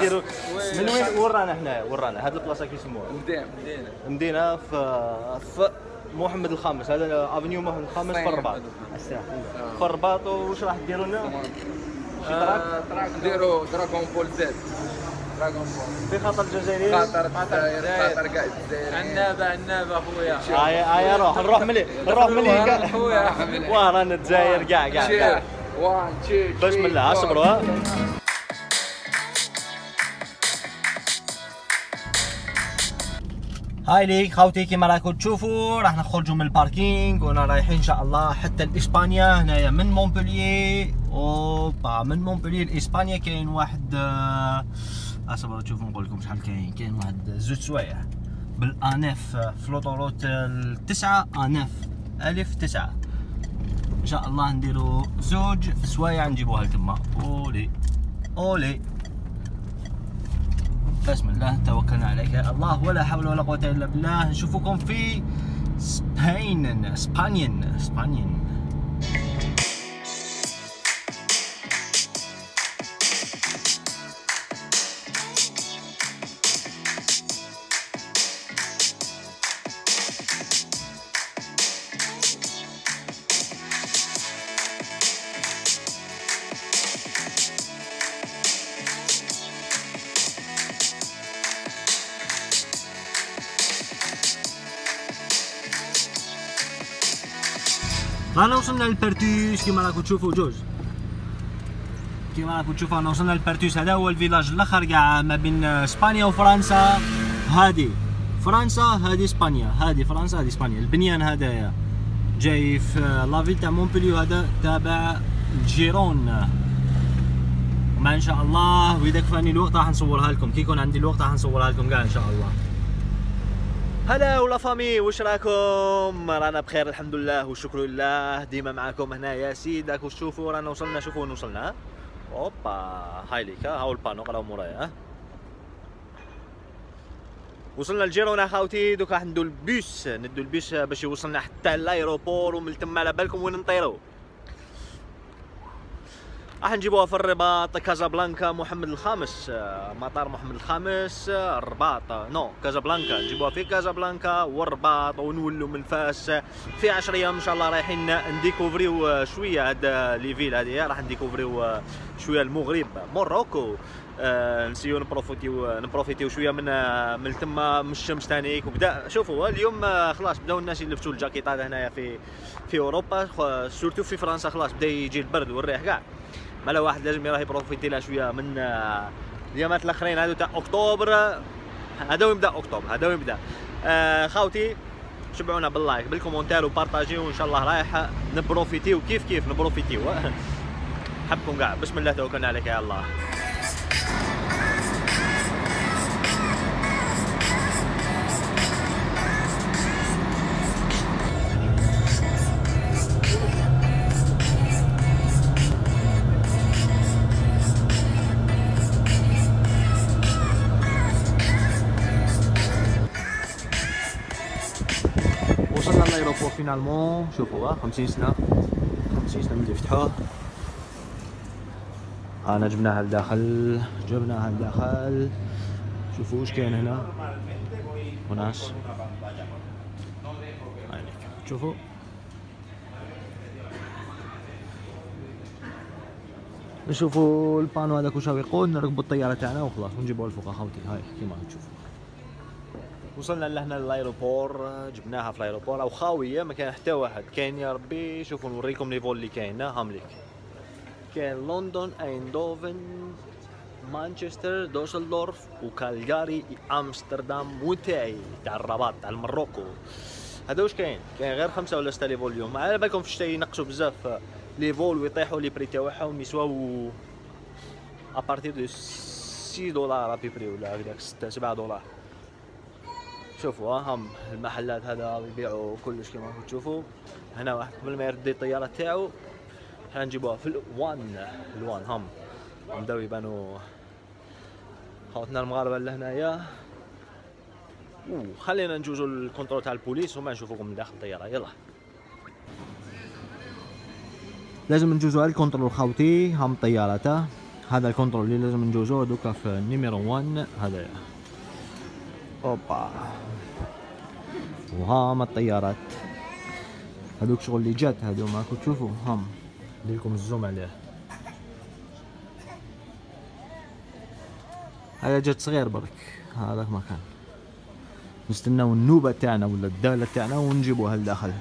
ديروا من وين ورانا هنايا ورانا هاد البلاصه كيسموها مدينه في محمد الخامس هذا افنيو محمد الخامس في الرباط في الرباط واش راح ديروا لنا؟ نديروا دراغون بول زد في خاطر الجزائريين خاطر كاع الجزائر عنابه خويا نروح ملي خويا واه رانا الجزائر كاع بسم الله اصبروا هاي ليك خوتي كيما راكم تشوفوا راح نخرجوا من الباركينغ ونا رايحين ان شاء الله حتى لاسبانيا هنايا من مونبوليي. اوبا من مونبوليي لاسبانيا كاين واحد اصبروا تشوفوا نقول لكم شحال كاين واحد زوج سوايع بالاناف في لوطوروت 9 اناف الف 9 ان شاء الله نديروا زوج سوايع نجيبوها لتما. اولي بسم الله توكلنا عليك يا الله ولا حول ولا قوة الا بالله. نشوفكم في اسبانيا. رانا وصلنا للبرتوس كيما راكم تشوفوا رانا وصلنا للبرتوس. هذا هو الفيلاج الاخر كاع ما بين اسبانيا وفرنسا. هذه فرنسا هذه اسبانيا، هذه فرنسا هذه اسبانيا. البنيان هذايا جاي في لافيل تاع مونبوليو هذا تابع الجيرون. وما ان شاء الله واذا كفاني الوقت راح نصورها لكم، كي يكون عندي الوقت راح نصورها لكم كاع ان شاء الله. هلا ولا فامي واش راكم؟ رانا بخير الحمد لله والشكر لله. ديما معاكم هنا يا سيد. راكم تشوفوا رانا وصلنا. شوفوا وين وصلنا. اوبا هاي ليك هاو البانو قراو مورايا. وصلنا لجيرونا خاوتي. دوك راح ندو البيس باش يوصلنا حتى لايروبور ومن تما على بالكم وين نطيرو. راح نجيبوها في الرباط كازابلانكا محمد الخامس مطار محمد الخامس الرباط كازابلانكا. نجيبوها في كازابلانكا والرباط ونولوا من فاس في 10 ايام ان شاء الله. رايحين نديكوفريو شويه هاد لي فيل هذه. راح نديكوفريو شويه المغرب موروكو. نسيو نبروفيتيو شويه من تما من الشمس تانيك. وبدا شوفوا اليوم خلاص بداو الناس يلبسوا الجاكيطات هنايا في اوروبا سورتو في فرنسا. خلاص بدا يجي البرد والريح كاع. مالا واحد لازم يروح يبروفيتي لها شويه من اليامات الاخرين هادو تاع اكتوبر. هذا ويبدا اكتوبر هذا ويبدا. خاوتي شبعونا باللايك بالكومونتير وبارطاجيو وان شاء الله رايح نبروفيتيو كيف نبروفيتيو. حبكم كاع. بسم الله توكلنا عليك يا الله. وصلنا لايروبور فينالمون. شوفوا 50 سنه من يفتحوه. انا جبناها لداخل شوفوا واش كاين هنا وناس. شوفوا نشوفوا البانو هذاك واش يقول. نركبوا الطياره تاعنا وخلاص ونجيبوها لفوق اخوتي. هاي كيما تشوفوا وصلنا لهنا للايروبور. جبناها في الايروبور او خاويه ما كان حتى واحد. كاين يا ربي شوفوا نوريكم لي فول اللي كاين هامليك. كاين لندن ايندوفن مانشستر دوسلدورف وكالغاري امستردام وتاعي تاع الرباط تاع المروكو. هذا واش كاين غير 5 ولا 6 لي فول اليوم. على بالكم في الشتاء ينقصوا بزاف لي فول ويطيحوا لي بري تاعهم يسواو ابارتير دو 6 دولار ابيبري ولا هكذاك 6 7 دولار. شوفوا هم المحلات هذا يبيعوا كلش كما راكم تشوفوا. هنا واحد قبل ما يردي الطياره تاعو حنا نجيبوها في الوان هم بداو يبانوا خوتنا المغاربه لهنايا. خلينا نجوزوا الكونترول تاع البوليس وما نشوفوكم من داخل الطياره. يلا لازم نجوزوا على الكونترول خاوتي. هم طيارته هذا الكنترول اللي لازم نجوزوه دوكا في نيميرو 1 هذايا. اوبا وهاما الطيارات هذوك شغل اللي جات هذو ماكو تشوفوا هام نديرلكم الزوم عليه. هذا جات صغير برك هذاك مكان نستناو النوبة تاعنا ولا الدالة تاعنا ونجيبوها لداخل.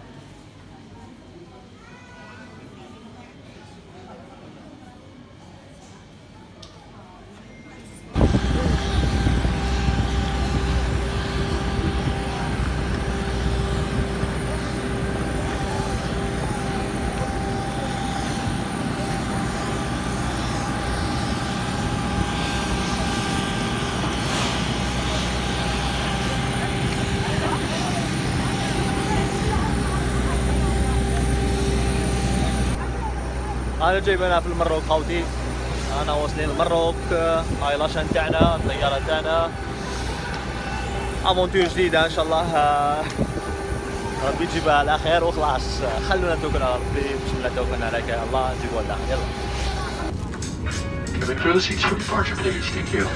انا جايبنا في المروك خوتي، انا واصلين المروك. هاي لاشان تاعنا الطياره تاعنا افونتور جديده ان شاء الله ربي يجيبها على خير وخلاص. خلونا نتوكل على ربي، بسم الله توكلنا عليك يا الله نجيبوها لداخل. يلا The proceeds from departure, please. Thank you.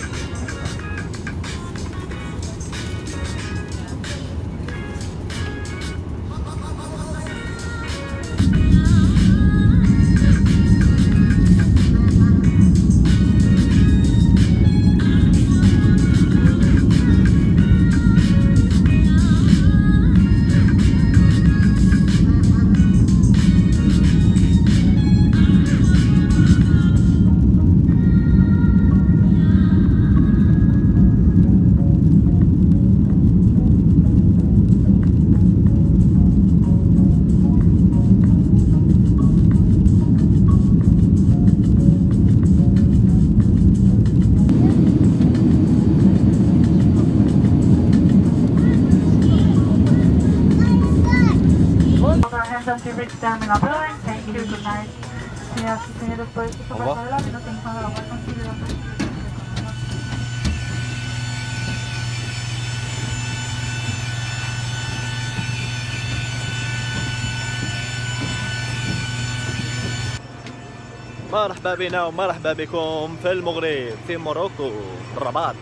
To reach terminal building. Thank you. Good night. Yeah, continue to push the superstar. Nothing further. Welcome to the مرحبا بنا ومرحبا بكم في المغرب في موروكو الرباط.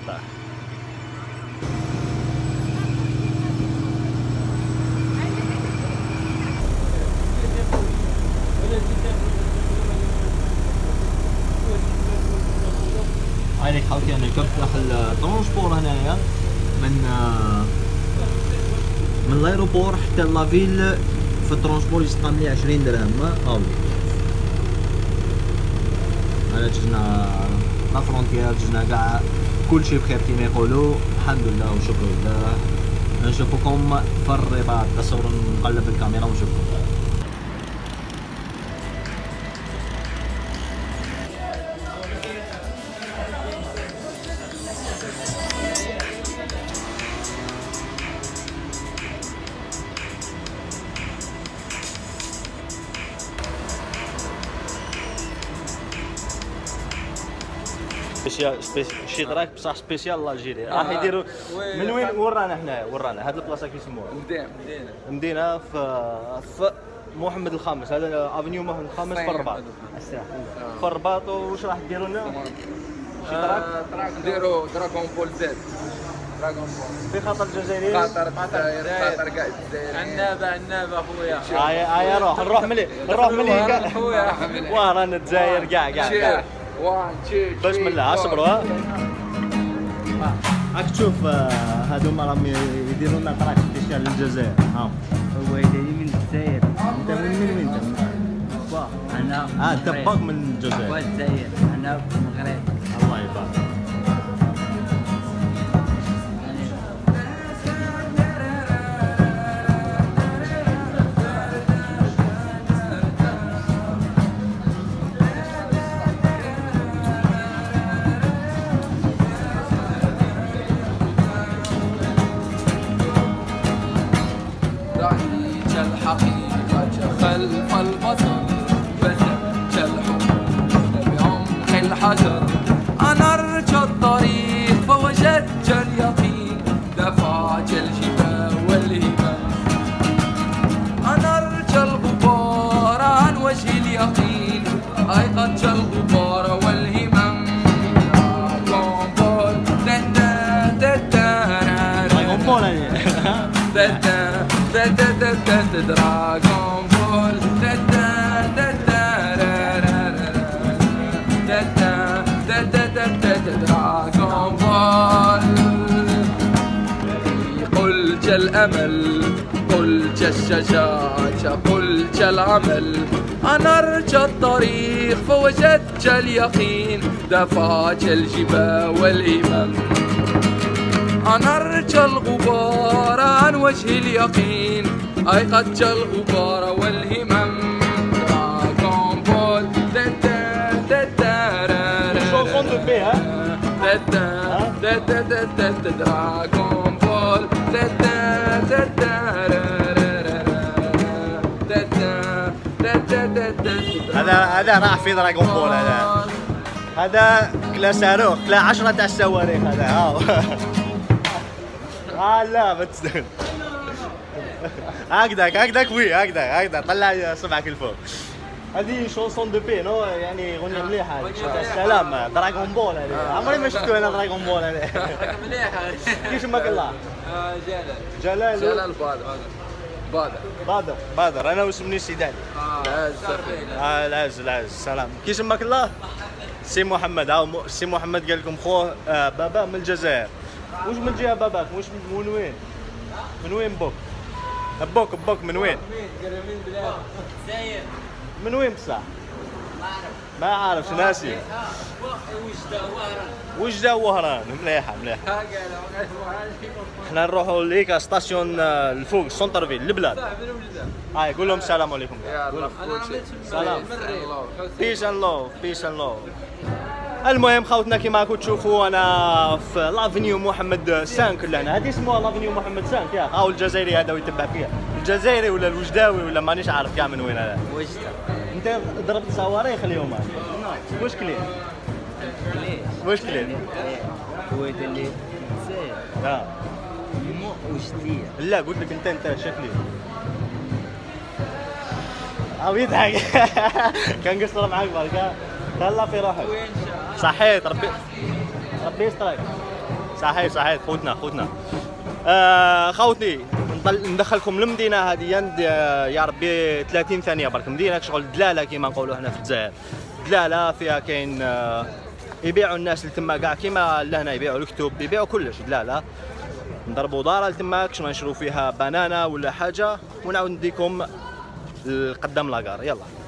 هاي خوتي انا ركبت داخل ترونسبور هنايا من الايروبور حتى لافيل. في الترونسبور يستقام لي 20 درهم. هاولي انا جزنا لا فرونتيير، جزنا كاع كلشي بخير كيما يقولوا. الحمد لله وشكر لله. نشوفكم في الرباط. تصوروا نقلب الكاميرا ونشوفكم. شي دراك بصح سبيسيال لالجيري راح يديروا. من وين ورانا حنايا؟ ورانا هاد البلاصه كيف يسموها؟ مدينه في محمد الخامس. هذا افنيو محمد الخامس في الرباط. في الرباط. واش راح ديروا لنا؟ شي دراك نديروا دراغون بول زد. دراغون بول في خطر الجزائري. خطر كاع الجزائر. عنابه خويا. هيا نروح ملي خويا. واه رانا الجزائر كاع. بسم الله اصبروا. راك تشوف هادوما راهم يديروا لنا تراك سبيسيال للجزائر. ها هو يدير من الجزائر. انت من وين انت؟ انا انت باك من الجزائر. الجزائر انا في المغرب. الله يبارك. خلف البصر بس كالحب بعمق الحجر. أنا أرجع دراغون بول دراغون بول قل جا الأمل قل جا الشجاعة قل جا العمل أنا أرجى الطريق فوجدت اليقين دفعت الجبال والهمم أنا أرجى الغبار عن وجه اليقين أيقظت الغبار والهمم دراغون بول دراغون بول هذا راح في دراغون بول. هذا كلا صاروخ كلا 10 تاع الصواريخ هذا. لا ما تستاهل. هكذاك وي هكذا طلع صبعك الفوق. هذه شونسون دو بي نو يعني غنية مليحة هذه. السلام دراغون بول هذه. عمري ما شفتو انا دراغون بول هذه. مليحة. كيف اسمك الله؟ جلال بدر انا واسمني سيداني. العز سلام. كي اسمك الله؟ سي محمد. سي محمد قال لكم خوه بابا من الجزائر. واش من جهه باباك؟ واش من وين؟ من وين بوك من وين؟ من وين بصح؟ ما عارفش ناسي. وجدة وهران. مليحة. احنا نروحوا ليك ستاسيون الفوق سونتر فيل البلاد. قول لهم السلام عليكم. سلام. بيس اند لوف. المهم خوتنا كيما راكم تشوفوا انا في لافنيو محمد 5 لهنا. هذه اسمها لافنيو محمد 5 يا هاو الجزائري هذا ويتبع فيها. الجزائري ولا الوجداوي ولا مانيش عارف كاع من وين هذا. وجدة. انت ضربت صواريخ اليوم. واش كليت؟ كويت اللي لا مو وجدية. لا قلت لك انت شكلي يضحك. كان قصر معاك بركة. تهلا في روحك. صحيت ربي يسترك. صحيت خوتنا خوتني ندخلكم المدينه هذه يا ربي 30 ثانيه برك. مدينه شغل دلاله كيما نقولوا هنا في الجزائر. دلاله فيها كاين يبيعوا الناس اللي تما كاع كيما لهنا يبيعوا الكتب يبيعوا كلش. دلاله نضربوا دار لتماك باش نشرو فيها بنانه ولا حاجه ونعاود نديكم قدام لاكار. يلا